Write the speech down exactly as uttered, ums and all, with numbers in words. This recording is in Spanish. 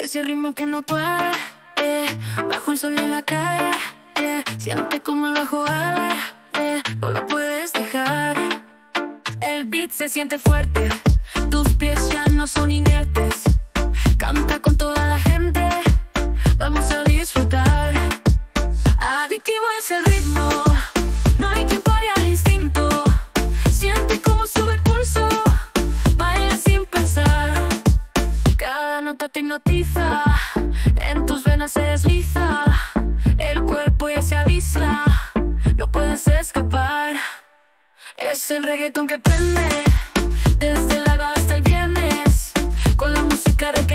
ese ritmo que no para, eh. Bajo el sol en la cara, eh. Siente como el bajo ala, eh. No lo puedes dejar. El beat se siente fuerte, tus pies ya no son inertes. Canta con toda la gente, vamos a disfrutar. Adictivo es el ritmo, no hay quien pare al instinto. Siente como sube el pulso, baila sin pensar. Cada nota te hipnotiza, en tus venas se desliza. El cuerpo ya se avisa, no puedes escapar. Es el reggaetón que prende, desde el alba hasta el viernes. Con la música